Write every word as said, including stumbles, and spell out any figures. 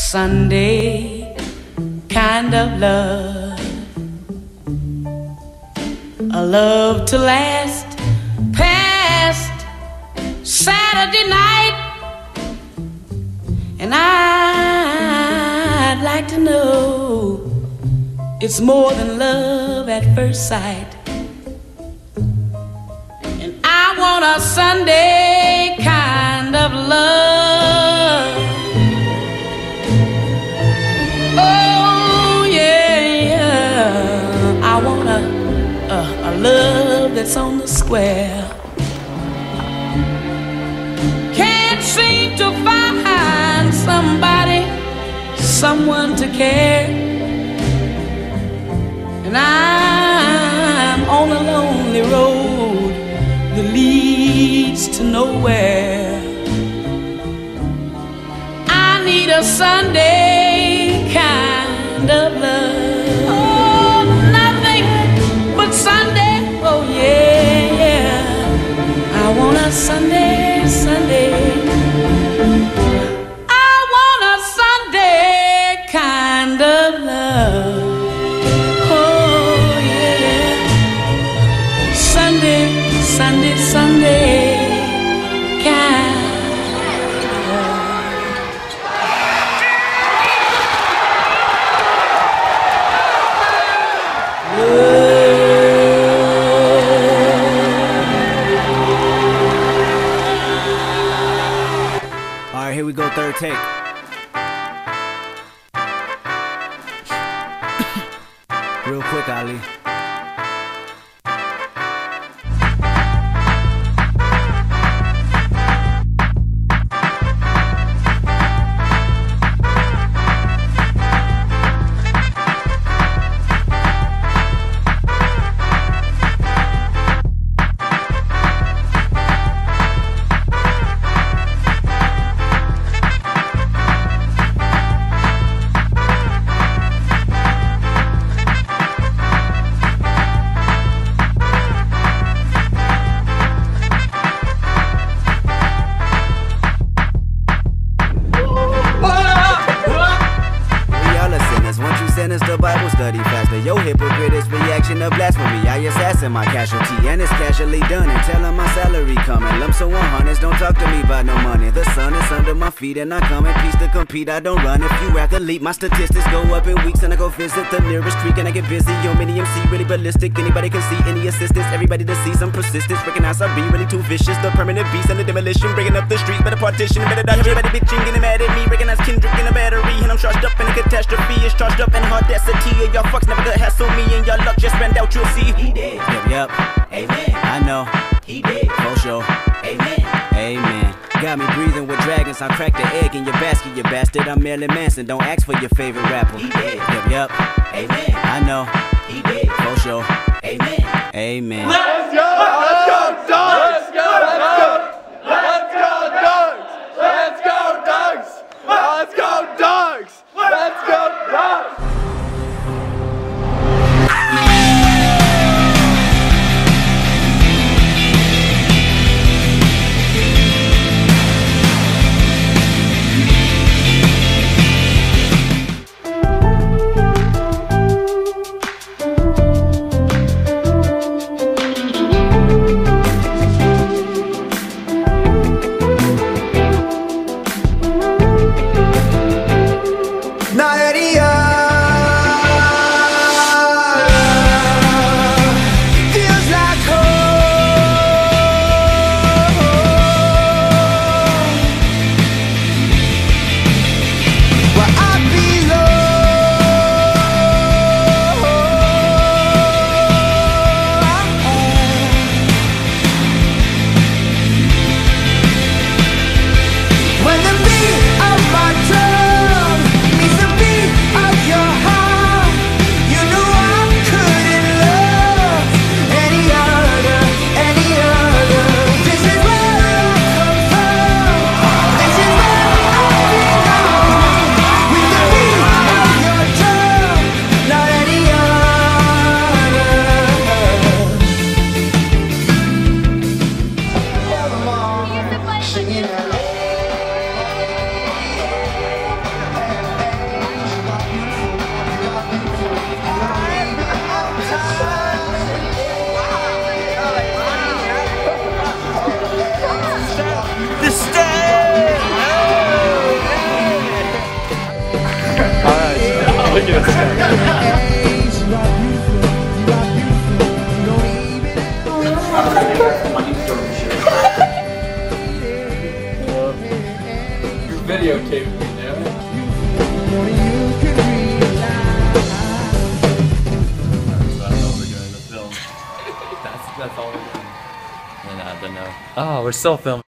Sunday kind of love, a love to last past Saturday night. And I'd like to know it's more than love at first sight. And I want a Sunday kind of love. Oh yeah, yeah. I want a, a, a love that's on the square. Can't seem to find somebody, someone to care. And I'm on a lonely road that leads to nowhere. I need a Sunday kind of love. Oh, nothing but Sunday. Oh yeah, yeah. I want a Sunday, Sunday. I want a Sunday kind of love. Sunday, Sunday, kind of All right, here we go, third take. Real quick, Ali. The Bible study faster. Yo, hypocrite's reaction of blasphemy. I assassin my casualty, and it's casually done. And tell 'em my salary coming. Lump so one hundreds, don't talk to me about no money. The sun is under my feet, and I come in peace to compete. I don't run. If you athlete, my statistics go up in weeks, and I go visit the nearest creek, and I get busy. Yo, mini M C, really ballistic. Anybody can see any assistance. Everybody to see some persistence. Recognize I be really too vicious. The permanent beast and the demolition, breaking up the streets. Better partition, better dodge. Everybody bitching, getting mad at me. Recognize Kendrick in a battery, and I'm charged up in a catastrophe. It's charged up in audacity. Y'all fucks never gonna hassle me, and y'all luck just spend out, you'll see. He did. Yep, yep. Amen. I know. He did. For sure. Amen. Amen. Got me breathing with dragons. I cracked the egg in your basket, you bastard. I'm Marilyn Manson. Don't ask for your favorite rapper. He did. Yep, yep. Amen. I know. He did. For sure. Amen. Amen. Let's go! Let's go, dogs! Let's go! Let's go! Let's go, dogs! Let's go, dogs! Let's go, dogs! Let's go, dogs! Videotaping me now. That's all we're doing, the film. That's, that's all we're doing. And I don't know. Oh, we're still filming.